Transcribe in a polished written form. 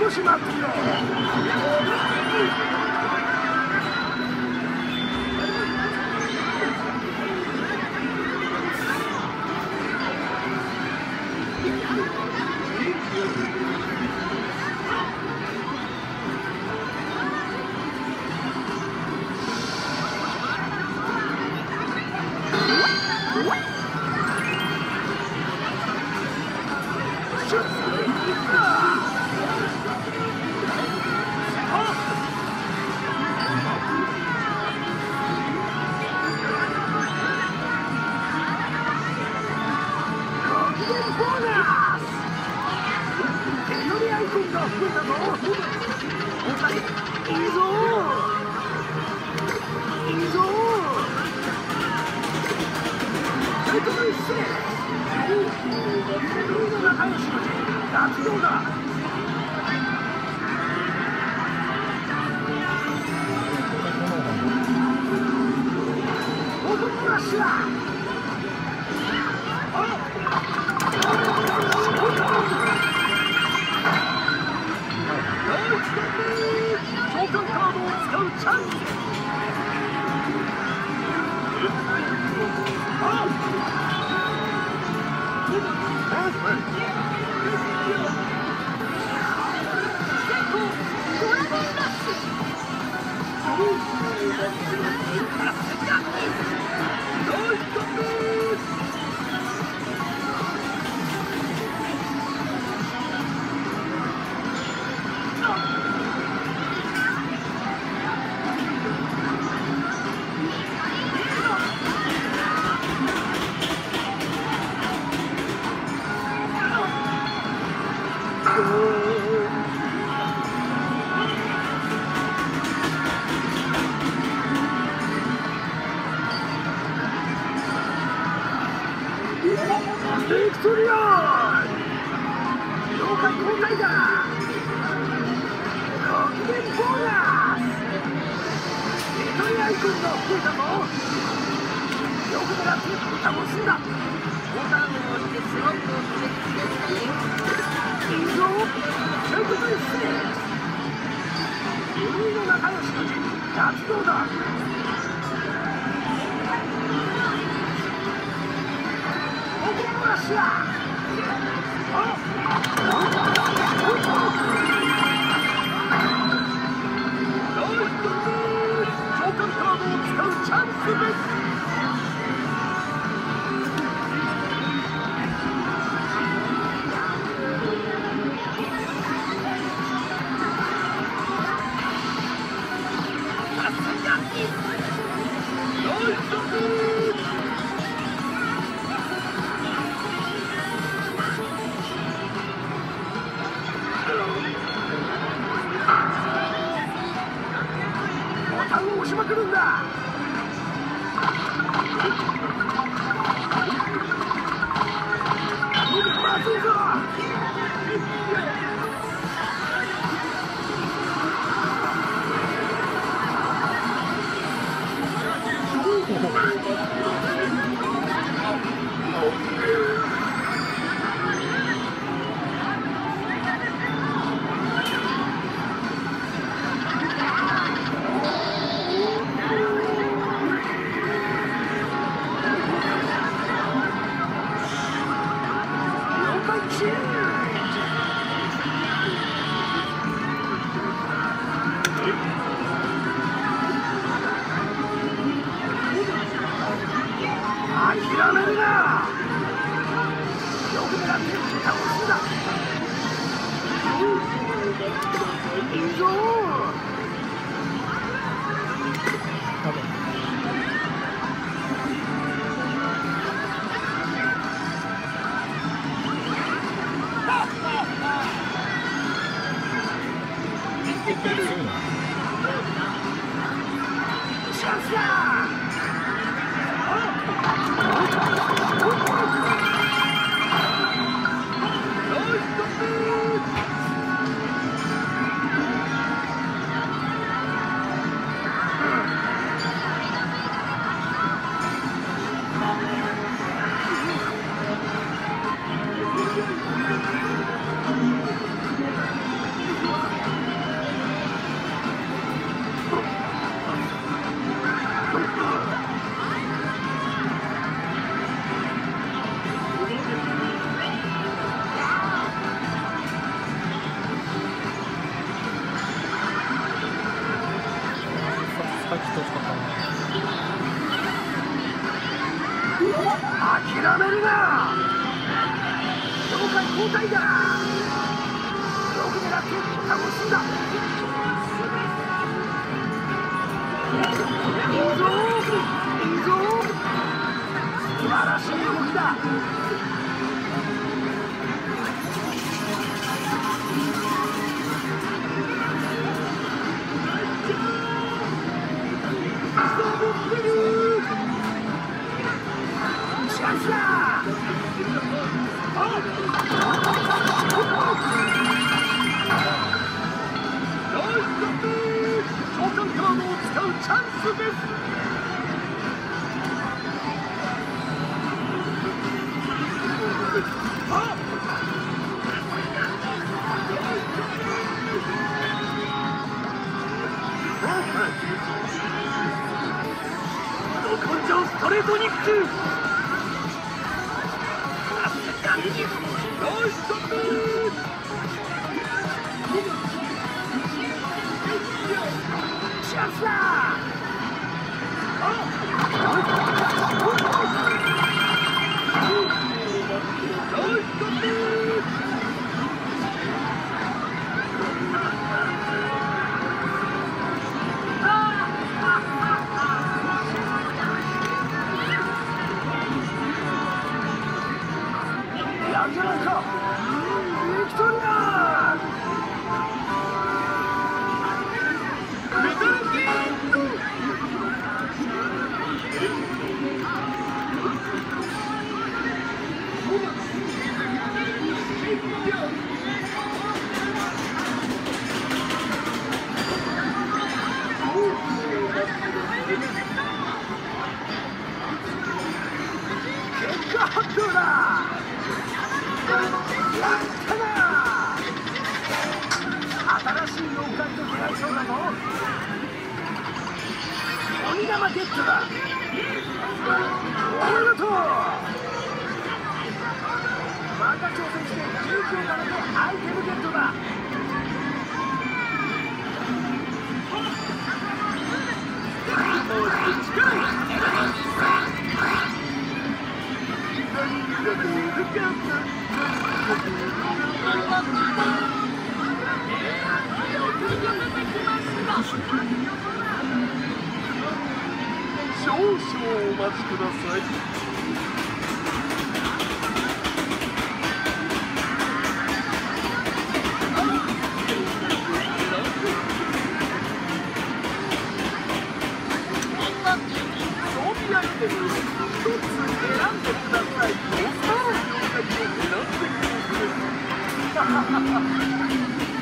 少し待ってくれ。ビクトリア了解交代だ。ご機嫌ボーナスビクトリアイ君の増えたぞ。よく狙って倒すんだ。ボタンを押してスロットを決めてください。いいぞセブンステージ海の仲良したち活動だ。よっしゃ召喚カードを使うチャンスです。押しまくるんだ。まずいぞ。諦めるな。よく狙って倒すんだ。いいぞ。チャンスだ。 交代だ。よく狙ってボタンを押すんだ。いいぞいいぞ、素晴らしい動きだ。チャンスだ。召喚カードを使うチャンスです。ど根性ストレートニック。ナイストップ。チャンスだ。やるじゃないか。ビクトリア。メタルギート。結果発表だ。やったな。新しい妖怪と出会いそうだぞ。鬼玉ゲットだ。お見事。また挑戦して勇気を貯めてアイテムゲットだ。近い。少々お待ちください。装備アイテムを1つ選んでください。お好きな妖怪を選んでください。 ハハハハ。